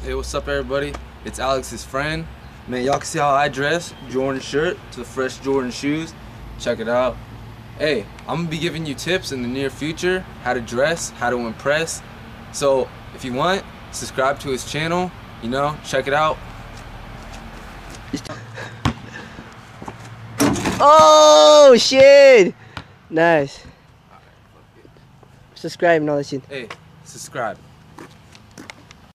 Hey, what's up everybody? It's Alex's friend. Man, y'all can see how I dress. Jordan shirt to the fresh Jordan shoes. Check it out. Hey, I'm gonna be giving you tips in the near future, how to dress, how to impress. So if you want, subscribe to his channel, you know, check it out. Oh shit! Nice. Subscribe and all that shit. Hey, subscribe.